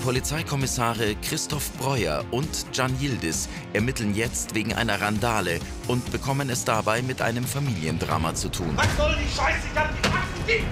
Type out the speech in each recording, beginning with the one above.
Polizeikommissare Christoph Breuer und Can Yildiz ermitteln jetzt wegen einer Randale und bekommen es dabei mit einem Familiendrama zu tun. Was soll die Scheiße? Ich hab die Fakten nicht!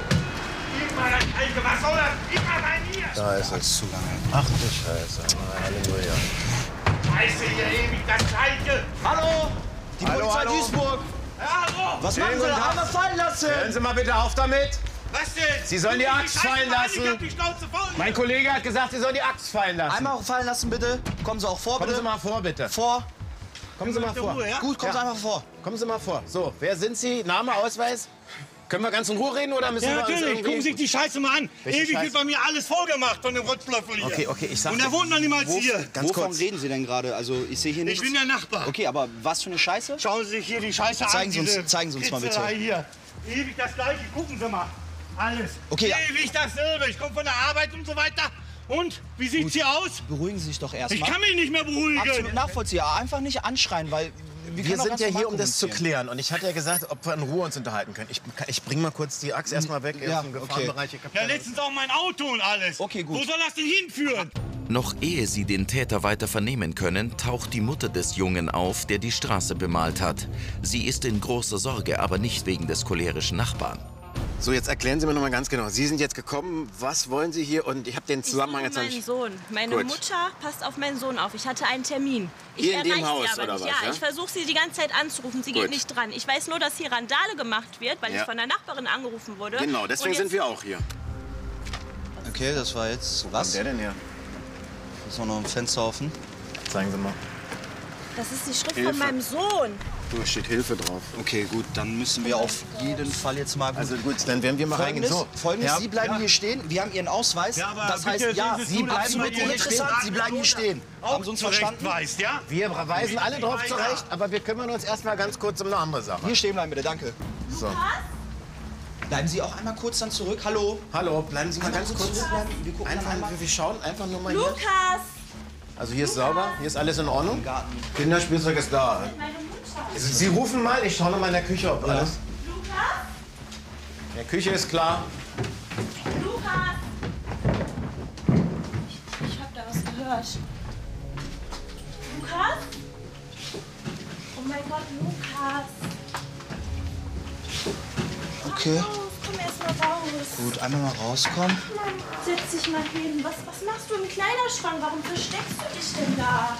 Gib mal das Alte, was soll das? Gib mal rein hier! Da ist es. Zu lange. Ach du Scheiße. Halleluja. Scheiße, hier ewig das Gleiche! Hallo? Die Hallo, Polizei hallo. Duisburg. Ja, hallo! Was machen Sie da? Einmal fallen lassen. Hören Sie mal bitte auf damit. Was denn? Sie sollen die Axt Scheiße fallen mal an, lassen. Ich hab die Schnauze voll! Mein Kollege hat gesagt, Sie sollen die Axt fallen lassen. Einmal auch fallen lassen, bitte. Kommen Sie auch vor, Kommen bitte. Sie mal vor, bitte. Vor. Kommen Sie mal vor. Ruhe, ja? Gut, kommen Sie einfach vor. Kommen Sie mal vor. So, wer sind Sie? Name, Ausweis? Können wir ganz in Ruhe reden oder müssen Ja, wir uns natürlich. irgendwie... Gucken Sie sich die Scheiße mal an. Welche Ewig Scheiße? wird bei mir alles vollgemacht von dem Rotzlöffel hier. Okay, ich sag... Und er wohnt noch niemals hier. Ganz Wovon kurz. reden Sie denn gerade? Also, ich sehe hier Ich nichts. bin der Nachbar. Okay, aber was für eine Scheiße? Schauen Sie sich hier die Scheiße Zeigen an. Sie uns- diese zeigen Sie uns mal bitte. Kitzerei Hier. Ewig das Gleiche. Gucken Sie mal. Alles. Okay. Ewig dasselbe. Ich komme von der Arbeit und so weiter. Und? Wie sieht's hier aus? Beruhigen Sie sich doch Ich erstmal. kann mich nicht mehr beruhigen. Absolut nachvollziehbar. Einfach nicht anschreien, weil Wir sind ja hier, um das zu klären. Und ich hatte ja gesagt, ob wir in Ruhe uns unterhalten können. Ich bring mal kurz die Axt erstmal weg Ja, aus dem Gefahrenbereich. Ich hab Ja, keine- letztens auch mein Auto und alles. Okay, gut. Wo soll das denn hinführen? Noch ehe sie den Täter weiter vernehmen können, taucht die Mutter des Jungen auf, der die Straße bemalt hat. Sie ist in großer Sorge, aber nicht wegen des cholerischen Nachbarn. So, jetzt erklären Sie mir noch mal ganz genau. Sie sind jetzt gekommen, was wollen Sie hier? Und ich habe den Zusammenhang jetzt noch Mein nicht... Sohn. Meine Gut. Mutter passt auf meinen Sohn auf. Ich hatte einen Termin. Ich Hier in dem erreiche Haus, sie aber oder nicht. was, Ja, ja? ich versuche sie die ganze Zeit anzurufen. Sie Gut. geht nicht dran. Ich weiß nur, dass hier Randale gemacht wird, weil Ja. ich von der Nachbarin angerufen wurde. Genau, deswegen Und jetzt- sind wir auch hier. Okay, das war jetzt was? Der denn hier? Ist auch noch ein Fenster offen. Zeigen Sie mal. Das ist die Schrift Hilfe. von meinem Sohn. Da steht Hilfe drauf. Okay, gut, dann müssen wir auf jeden Fall jetzt mal... Also gut, dann werden wir mal reingehen. Folgendes, Ja. Sie bleiben hier stehen. Wir haben Ihren Ausweis. Ja, aber das heißt, bitte ja, sehen Sie Sie zu, dass bleiben man bitte hier interessant. steht. Sie bleiben hier stehen. Haben Sie uns verstanden? Weißt, ja? Wir weisen alle drauf zurecht, aber wir kümmern uns erstmal ganz kurz um eine andere Sache. Hier stehen bleiben, bitte, danke. So. Bleiben Sie auch einmal kurz dann zurück. Hallo. Hallo, bleiben Sie mal ganz kurz. zurückbleiben. Wir gucken dann einmal. Wir schauen einfach nur mal hier. Lukas! Also hier ist sauber, hier ist alles in Ordnung. Im Garten. Kinderspielzeug ist da. Meine Mutter. Sie rufen mal, ich schaue noch mal in der Küche, ob alles... Lukas? In der Küche ist klar. Lukas! Ich hab da was gehört. Lukas? Oh mein Gott, Lukas! Okay, Komm erst mal raus. gut, einmal mal rauskommen. Mann, setz dich mal hin. Was machst du im Kleiderschrank? Warum versteckst du dich denn da?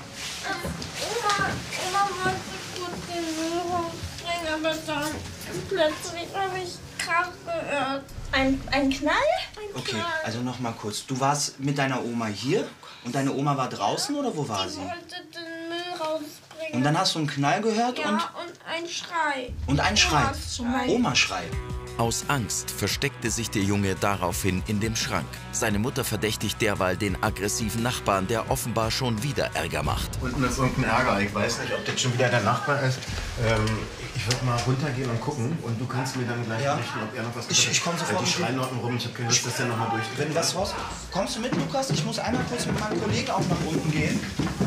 Oma wollte kurz den Müll hochbringen, aber dann plötzlich habe ich Krach gehört. Ein Knall? Okay, also noch mal kurz. Du warst mit deiner Oma hier und deine Oma war draußen oder wo war Ich sie? wollte den Müll rausbringen. Und dann hast du einen Knall gehört ja, und ein Schrei. und einen Schrei. Omas Schrei. Oma-Schrei. Aus Angst versteckte sich der Junge daraufhin in dem Schrank. Seine Mutter verdächtigt derweil den aggressiven Nachbarn, der offenbar schon wieder Ärger macht. Unten ist irgendein Ärger. Ich weiß nicht, ob das schon wieder der Nachbar ist. Ich würde mal runtergehen und gucken. Und du kannst mir dann gleich Ja. berichten, ob er noch was Ich komm sofort Die mit dir. schreien dort rum. Ich habe keine Lust, dass der noch mal durchdreht. Wenn was raus... Kommst du mit, Lukas? Ich muss einmal kurz mit meinem Kollegen auch nach unten gehen.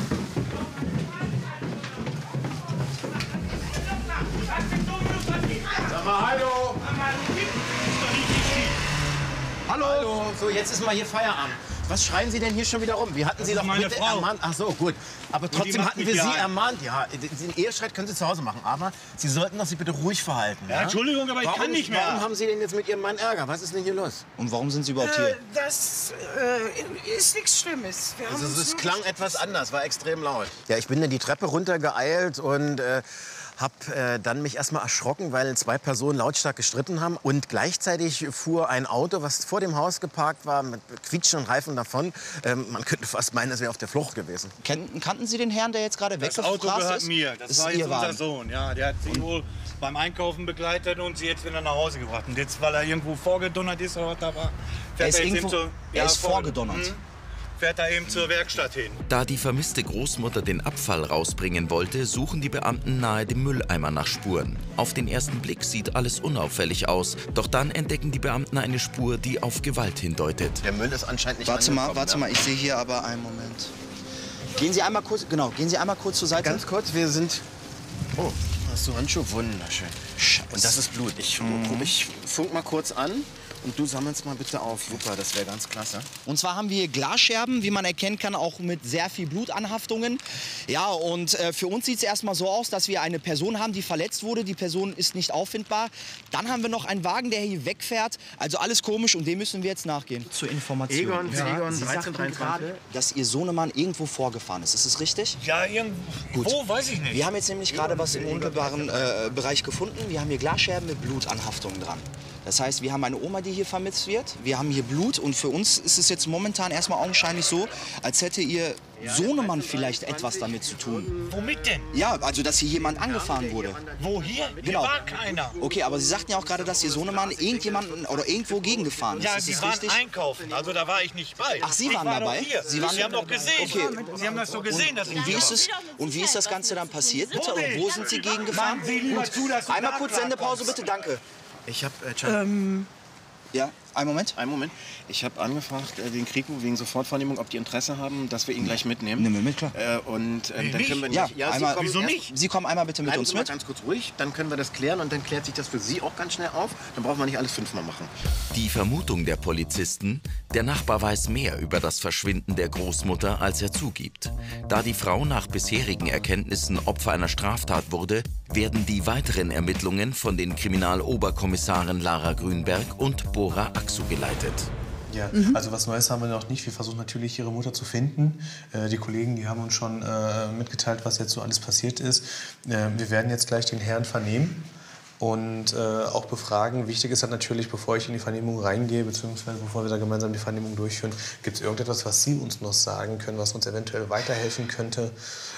Sag mal, hallo! Hallo! So, jetzt ist mal hier Feierabend. Was schreien Sie denn hier schon wieder rum? Wir hatten Sie doch meine bitte Frau. ermahnt. Ach so, gut. Aber trotzdem macht hatten mich wir hier Sie ein. ermahnt. Ja, den Ehestreit können Sie zu Hause machen. Aber Sie sollten doch sich bitte ruhig verhalten. Ja, Entschuldigung, aber ich kann nicht mehr. Warum haben Sie denn jetzt mit Ihrem Mann Ärger? Was ist denn hier los? Und warum sind Sie überhaupt hier? Das ist nichts Schlimmes. Wir haben Also uns es nur klang etwas anders, war extrem laut. Ja, ich bin dann die Treppe runtergeeilt und habe dann mich erstmal erschrocken, weil zwei Personen lautstark gestritten haben. Und gleichzeitig fuhr ein Auto, was vor dem Haus geparkt war, mit quietschenden Reifen davon. Man könnte fast meinen, es wäre auf der Flucht gewesen. Kannten Sie den Herrn, der jetzt gerade Das weggerast ist? Auto gehört mir. Das ist war jetzt Ihr unser Wagen. Sohn. Ja, der hat sie wohl beim Einkaufen begleitet und sie jetzt wieder nach Hause gebracht. Und jetzt, weil er irgendwo vorgedonnert ist oder was da war, fährt ist jetzt irgendwo- eben er ist vorgedonnert. Fährt er eben zur Werkstatt hin. Da die vermisste Großmutter den Abfall rausbringen wollte, suchen die Beamten nahe dem Mülleimer nach Spuren. Auf den ersten Blick sieht alles unauffällig aus, doch dann entdecken die Beamten eine Spur, die auf Gewalt hindeutet. Der Müll ist anscheinend nicht Warte angekommen, mal, ich sehe hier aber einen Moment. Gehen Sie einmal kurz, genau, gehen Sie einmal kurz zur Seite. Ganz kurz, wir sind... Oh, hast du Handschuhe? Wunderschön. Scheiße. Und das ist Blut. Ich funk mal kurz an. Und du sammelst mal bitte auf. Super, das wäre ganz klasse. Und zwar haben wir hier Glasscherben, wie man erkennen kann, auch mit sehr viel Blutanhaftungen. Ja, und für uns sieht es erstmal so aus, dass wir eine Person haben, die verletzt wurde. Die Person ist nicht auffindbar. Dann haben wir noch einen Wagen, der hier wegfährt. Also alles komisch und dem müssen wir jetzt nachgehen. Zur Information. Egon, Sie 1323. sagten gerade, dass Ihr Sohnemann irgendwo vorgefahren ist. Ist das richtig? Ja, irgendwo, weiß ich nicht. Wir haben jetzt nämlich gerade was im unmittelbaren Bereich gefunden. Wir haben hier Glasscherben mit Blutanhaftungen dran. Das heißt, wir haben eine Oma, die hier vermisst wird. Wir haben hier Blut und für uns ist es jetzt momentan erstmal augenscheinlich so, als hätte Ihr Sohnemann vielleicht etwas damit zu tun. Womit denn? Ja, also dass hier jemand angefahren wurde. Wo hier? Genau. Hier war keiner. Okay, aber Sie sagten ja auch gerade, dass Ihr Sohnemann irgendjemanden oder irgendwo gegengefahren ist. Ja, ist Sie das waren richtig? einkaufen, also da war ich nicht bei. Ach, Sie Ich waren war dabei? Doch hier. Sie haben doch gesehen. Okay. Sie haben das doch gesehen, dass ich Und wie hier ist war. es? Und wie ist das Ganze dann passiert, bitte? Und wo sind Sie gegengefahren? Mann, sieh lieber zu, dass du Einmal da kurz klar Sendepause, kommst. bitte, danke. Ich habe Ja, einen Moment. einen Moment. Ich habe angefragt, den Kripo wegen Sofortvernehmung, ob die Interesse haben, dass wir ihn gleich mitnehmen. Nehmen wir mit, klar. Dann können wir Ja, Sie einmal, kommen wieso erst- nicht? Sie kommen einmal bitte mit Bleiben uns Sie mal mit. ganz kurz ruhig, dann können wir das klären und dann klärt sich das für Sie auch ganz schnell auf. Dann brauchen wir nicht alles 5-mal machen. Die Vermutung der Polizisten, der Nachbar weiß mehr über das Verschwinden der Großmutter, als er zugibt. Da die Frau nach bisherigen Erkenntnissen Opfer einer Straftat wurde, werden die weiteren Ermittlungen von den Kriminaloberkommissaren Lara Grünberg und Bora Aksu geleitet. Ja, also was Neues haben wir noch nicht. Wir versuchen natürlich, ihre Mutter zu finden. Die Kollegen, die haben uns schon mitgeteilt, was jetzt so alles passiert ist. Wir werden jetzt gleich den Herrn vernehmen und auch befragen. Wichtig ist halt natürlich, bevor ich in die Vernehmung reingehe, beziehungsweise bevor wir da gemeinsam die Vernehmung durchführen, gibt es irgendetwas, was Sie uns noch sagen können, was uns eventuell weiterhelfen könnte,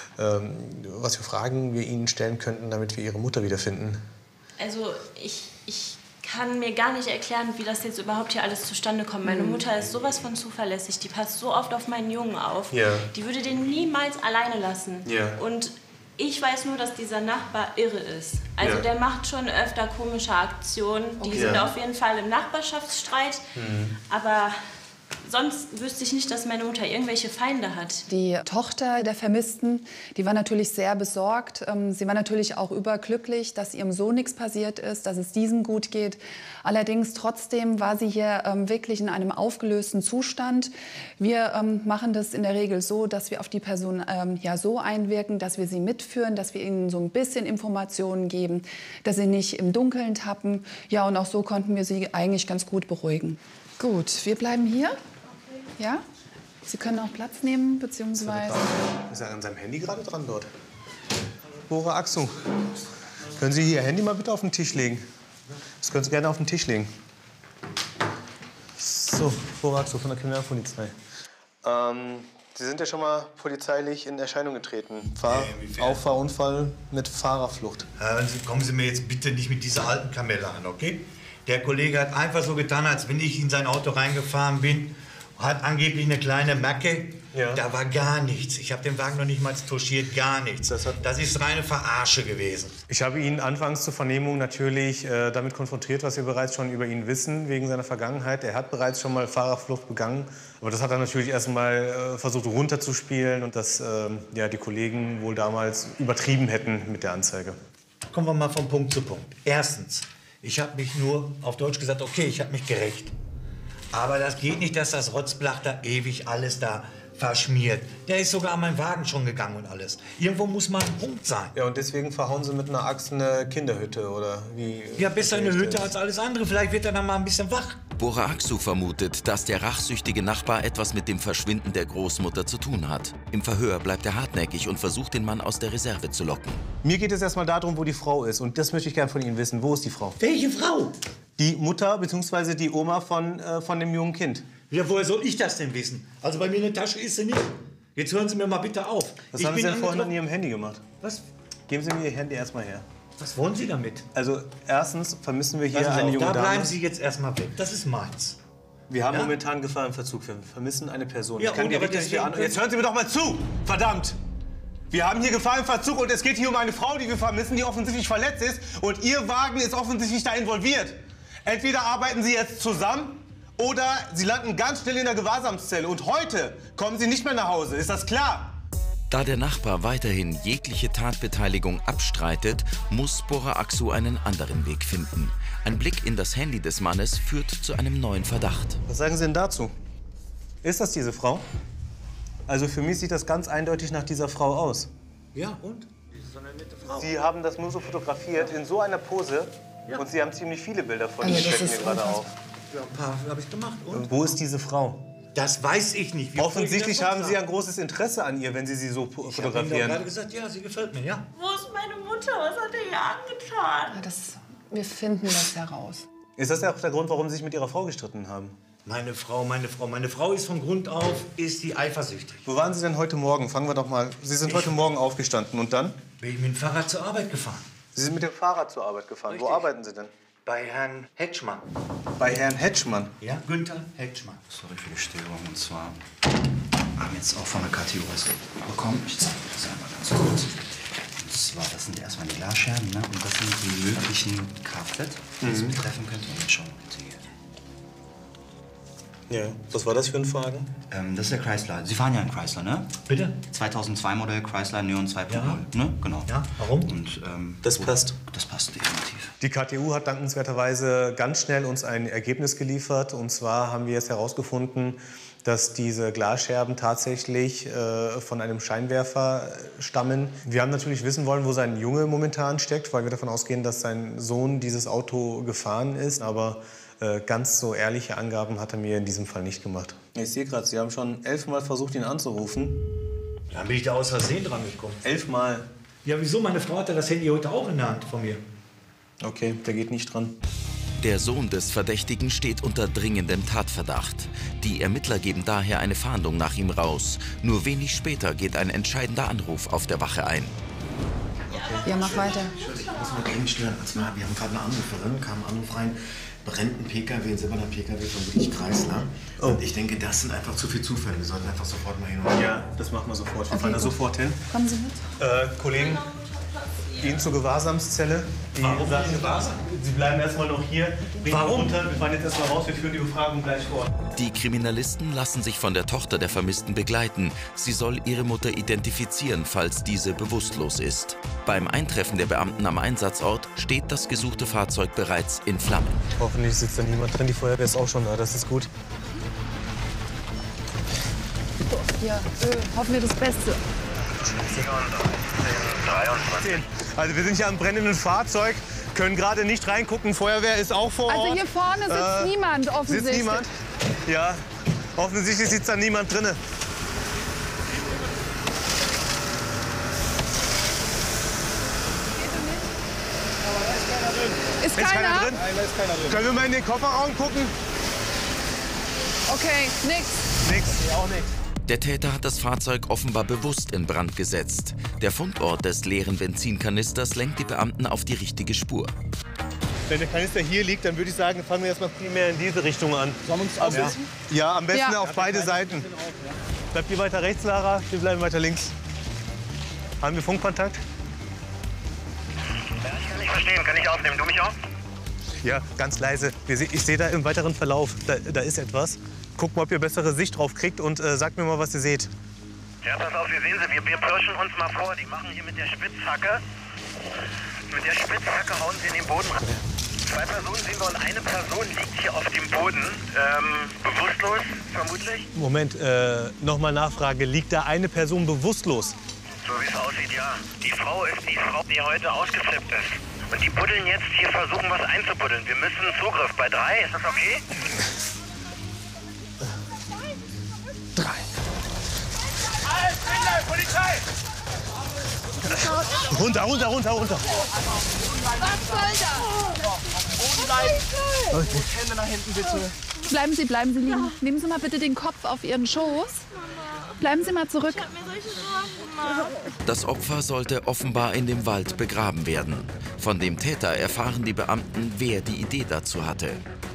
was für Fragen wir Ihnen stellen könnten, damit wir Ihre Mutter wiederfinden? Also ich kann mir gar nicht erklären, wie das jetzt überhaupt hier alles zustande kommt. Meine Mutter ist sowas von zuverlässig, die passt so oft auf meinen Jungen auf. Ja. Die würde den niemals alleine lassen. Ja. Und ich weiß nur, dass dieser Nachbar irre ist. Also Ja. der macht schon öfter komische Aktionen. Die sind Ja. auf jeden Fall im Nachbarschaftsstreit. Aber sonst wüsste ich nicht, dass meine Mutter irgendwelche Feinde hat. Die Tochter der Vermissten, die war natürlich sehr besorgt. Sie war natürlich auch überglücklich, dass ihrem Sohn nichts passiert ist, dass es diesem gut geht. Allerdings trotzdem war sie hier wirklich in einem aufgelösten Zustand. Wir machen das in der Regel so, dass wir auf die Person ja so einwirken, dass wir sie mitführen, dass wir ihnen so ein bisschen Informationen geben, dass sie nicht im Dunkeln tappen. Ja, und auch so konnten wir sie eigentlich ganz gut beruhigen. Gut, wir bleiben hier. Ja? Sie können auch Platz nehmen, beziehungsweise... Ist er an seinem Handy gerade dran dort? Bora Aksu, können Sie Ihr Handy mal bitte auf den Tisch legen? Das können Sie gerne auf den Tisch legen. So, Bora Aksu von der Kriminalpolizei. Sie sind ja schon mal polizeilich in Erscheinung getreten. Auffahrunfall mit Fahrerflucht. Kommen Sie mir jetzt bitte nicht mit dieser alten Kamelle an, okay? Der Kollege hat einfach so getan, als wenn ich in sein Auto reingefahren bin. Hat angeblich eine kleine Macke. Ja. Da war gar nichts. Ich habe den Wagen noch nicht mal touchiert, gar nichts. Das ist reine Verarsche gewesen. Ich habe ihn anfangs zur Vernehmung natürlich damit konfrontiert, was wir bereits schon über ihn wissen, wegen seiner Vergangenheit. Er hat bereits schon mal Fahrerflucht begangen. Aber das hat er natürlich erst mal versucht runterzuspielen und dass ja, die Kollegen wohl damals übertrieben hätten mit der Anzeige. Kommen wir mal von Punkt zu Punkt. Erstens, ich habe mich nur, auf Deutsch gesagt, okay, ich habe mich gerecht. Aber das geht nicht, dass das Rotzblach da ewig alles da verschmiert. Der ist sogar an meinen Wagen schon gegangen und alles. Irgendwo muss mal ein Punkt sein. Ja, und deswegen verhauen Sie mit einer Axt eine Kinderhütte, oder wie? Ja, besser eine Hütte als alles andere. Vielleicht wird er dann mal ein bisschen wach. Bora Aksu vermutet, dass der rachsüchtige Nachbar etwas mit dem Verschwinden der Großmutter zu tun hat. Im Verhör bleibt er hartnäckig und versucht, den Mann aus der Reserve zu locken. Mir geht es erstmal darum, wo die Frau ist. Und das möchte ich gerne von Ihnen wissen. Wo ist die Frau? Welche Frau? Die Mutter bzw. die Oma von dem jungen Kind. Ja, woher soll ich das denn wissen? Also bei mir in der Tasche ist sie nicht. Jetzt hören Sie mir mal bitte auf. Was haben Sie denn vorhin an Ihrem Handy gemacht? Was? Geben Sie mir Ihr Handy erstmal her. Was wollen Sie damit? Also erstens vermissen wir hier Passen Sie eine auf, junge da Dame. bleiben Sie jetzt erstmal weg. Das ist meins. Wir haben Ja? momentan Gefahr im Verzug. Wir vermissen eine Person. Ja, Ich kann und dir aber wirklich deswegen nicht jetzt hören Sie mir doch mal zu! Verdammt! Wir haben hier Gefahr im Verzug und es geht hier um eine Frau, die wir vermissen, die offensichtlich verletzt ist. Und Ihr Wagen ist offensichtlich da involviert. Entweder arbeiten Sie jetzt zusammen oder Sie landen ganz schnell in der Gewahrsamszelle. Und heute kommen Sie nicht mehr nach Hause. Ist das klar? Da der Nachbar weiterhin jegliche Tatbeteiligung abstreitet, muss Bora Aksu einen anderen Weg finden. Ein Blick in das Handy des Mannes führt zu einem neuen Verdacht. Was sagen Sie denn dazu? Ist das diese Frau? Also für mich sieht das ganz eindeutig nach dieser Frau aus. Ja, und? Das ist so eine nette Frau. Sie haben das nur so fotografiert, in so einer Pose. Ja. Und Sie haben ziemlich viele Bilder von Also, Ihnen, fällt mir gerade auf. Ja, ein paar habe ich gemacht. Und? Wo ist diese Frau? Das weiß ich nicht. Wie Offensichtlich haben Sie ein großes Interesse an ihr, wenn Sie sie so Ich habe Ihnen fotografieren. gerade gesagt, ja, sie gefällt mir, ja. Wo ist meine Mutter? Was hat er ihr angetan? Ja, wir finden das heraus. Ist das ja auch der Grund, warum Sie sich mit Ihrer Frau gestritten haben? Meine Frau ist von Grund auf, ist die eifersüchtig. Wo waren Sie denn heute Morgen? Fangen wir doch mal. Sie sind heute Morgen aufgestanden und dann? Bin ich mit dem Fahrrad zur Arbeit gefahren. Sie sind mit dem Fahrrad zur Arbeit gefahren. Richtig. Wo arbeiten Sie denn? Bei Herrn Hetschmann. Bei Herrn Hetschmann? Ja, Günther Hetschmann. Sorry für die Störung. Und zwar haben jetzt auch von der KTU was bekommen. Ich zeige das einmal ganz kurz. Und zwar, das sind erstmal die Glasscherben, ne? Und das sind die möglichen Kfz, die es betreffen könnte. Und jetzt schauen wir bitte hier. Ja. Was war das für ein Wagen? Das ist der Chrysler. Sie fahren ja einen Chrysler, ne? Bitte? 2002 Modell Chrysler Neon 2.0, Ja. ne? Genau. Ja, warum? Und, Das passt. Das passt definitiv. Die KTU hat dankenswerterweise ganz schnell uns ein Ergebnis geliefert. Und zwar haben wir jetzt herausgefunden, dass diese Glasscherben tatsächlich von einem Scheinwerfer stammen. Wir haben natürlich wissen wollen, wo sein Junge momentan steckt, weil wir davon ausgehen, dass sein Sohn dieses Auto gefahren ist. Aber ganz so ehrliche Angaben hat er mir in diesem Fall nicht gemacht. Ich sehe gerade, Sie haben schon 11 Mal versucht, ihn anzurufen. Dann bin ich da aus Versehen dran gekommen. 11 Mal? Ja, wieso? Meine Frau hatte das Handy heute auch in der Hand von mir. Okay, der geht nicht dran. Der Sohn des Verdächtigen steht unter dringendem Tatverdacht. Die Ermittler geben daher eine Fahndung nach ihm raus. Nur wenig später geht ein entscheidender Anruf auf der Wache ein. Ja, mach weiter. Ich muss mal dringend stören. Wir haben gerade eine Anruferin, kam ein Anruf rein, brennt ein PKW, ein silberner PKW von wirklich Chrysler. Oh. Und ich denke, das sind einfach zu viele Zufälle. Wir sollten einfach sofort mal hin und her. Ja, das machen wir sofort. Wir fahren da sofort hin. Kommen Sie mit. Kollegen, Ihnen zur Gewahrsamszelle. Sie bleiben erstmal noch hier. Warum? Runter. Wir fahren jetzt erstmal raus. Wir führen die Befragung gleich fort. Die Kriminalisten lassen sich von der Tochter der Vermissten begleiten. Sie soll ihre Mutter identifizieren, falls diese bewusstlos ist. Beim Eintreffen der Beamten am Einsatzort steht das gesuchte Fahrzeug bereits in Flammen. Hoffentlich sitzt da niemand drin. Die Feuerwehr ist auch schon da. Das ist gut. Ja, hoffen wir das Beste. 23. Also wir sind hier am brennenden Fahrzeug, können gerade nicht reingucken. Feuerwehr ist auch vor Ort. Also hier vorne sitzt niemand offensichtlich. Sitzt niemand? Ja, offensichtlich sitzt da niemand drin. Ist keiner drin? Nein, da ist keiner drin. Können wir mal in den Kofferraum gucken? Okay, nix. Nix, auch nix. Der Täter hat das Fahrzeug offenbar bewusst in Brand gesetzt. Der Fundort des leeren Benzinkanisters lenkt die Beamten auf die richtige Spur. Wenn der Kanister hier liegt, dann würde ich sagen, fangen wir erstmal primär in diese Richtung an. Sollen wir uns aussetzen? Ja, am besten Ja. auf beide Seiten. Bleibt ihr weiter rechts, Lara? Wir bleiben weiter links. Haben wir Funkkontakt? Ja, ich kann nicht verstehen. Kann ich aufnehmen? Du mich auch? Ja, ganz leise. Ich sehe da im weiteren Verlauf, da ist etwas. Guckt mal, ob ihr bessere Sicht drauf kriegt und sagt mir mal, was ihr seht. Ja, pass auf, wir sehen sie. Wir pirschen uns mal vor. Die machen hier mit der Spitzhacke. Mit der Spitzhacke hauen sie in den Boden rein. 2 Personen sehen wir und eine Person liegt hier auf dem Boden. Bewusstlos, vermutlich. Moment, nochmal Nachfrage. Liegt da eine Person bewusstlos? So wie es aussieht, ja. Die Frau ist die Frau, die heute ausgeflippt ist. Und die buddeln jetzt hier, versuchen was einzubuddeln. Wir müssen Zugriff bei 3. Ist das okay? 3. Polizei! Runter, runter, runter, runter. Was soll das? Okay. Hände nach hinten, bitte. Bleiben Sie liegen. Nehmen Sie mal bitte den Kopf auf Ihren Schoß. Bleiben Sie mal zurück. Ich hab mir solche Sorgen gemacht. Das Opfer sollte offenbar in dem Wald begraben werden. Von dem Täter erfahren die Beamten, wer die Idee dazu hatte.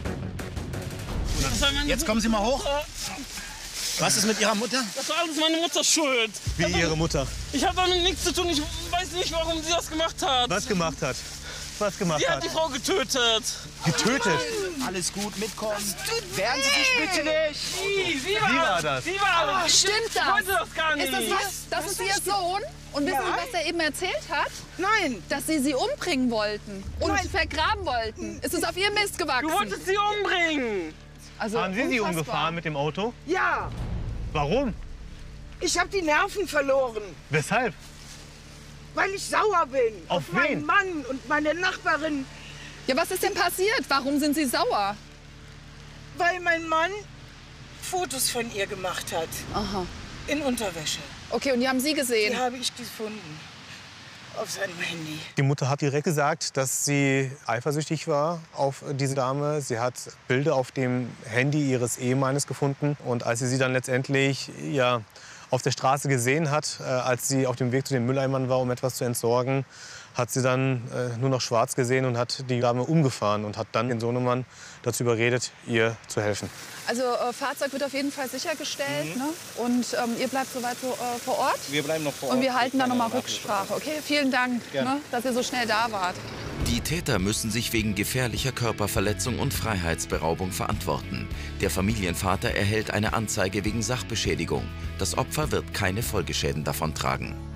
Jetzt kommen Sie mal hoch. Was ist mit Ihrer Mutter? Das war alles meine Mutter schuld. Wie Ihre Mutter? Ich habe damit nichts zu tun. Ich weiß nicht, warum sie das gemacht hat. Was gemacht hat? was gemacht Sie hat. hat die Frau getötet. Getötet? Alles gut, mitkommen. Wehren Sie sich bitte nicht. Sie war das. Sie war das. Stimmt Ich das? wollte das gar nicht. Das ist Ihr Sohn? Und wissen Sie, was er eben erzählt hat? Nein. Dass Sie sie umbringen wollten und vergraben wollten. Es ist auf Ihr Mist gewachsen. Du wolltest sie umbringen. Also Haben Sie sie unfassbar. umgefahren mit dem Auto? Ja, Warum? ich habe die Nerven verloren, Weshalb? weil ich sauer bin. Auf meinen wen? Mann und meine Nachbarin, Ja, was ist denn passiert? Warum sind Sie sauer? weil mein Mann Fotos von ihr gemacht hat. Aha. In Unterwäsche. Okay, und die haben Sie gesehen? Die habe ich gefunden. Auf seinem Handy. Die Mutter hat direkt gesagt, dass sie eifersüchtig war auf diese Dame. Sie hat Bilder auf dem Handy ihres Ehemannes gefunden. Und als sie dann letztendlich auf der Straße gesehen hat, als sie auf dem Weg zu den Mülleimern war, um etwas zu entsorgen, hat sie dann nur noch schwarz gesehen und hat die Dame umgefahren und hat dann den Sohnemann dazu überredet, ihr zu helfen. Also Fahrzeug wird auf jeden Fall sichergestellt, ne? Und ihr bleibt soweit vor Ort? Wir bleiben noch vor Ort. Und wir halten da nochmal Rücksprache, okay? Vielen Dank, ne, dass ihr so schnell da wart. Die Täter müssen sich wegen gefährlicher Körperverletzung und Freiheitsberaubung verantworten. Der Familienvater erhält eine Anzeige wegen Sachbeschädigung. Das Opfer wird keine Folgeschäden davontragen.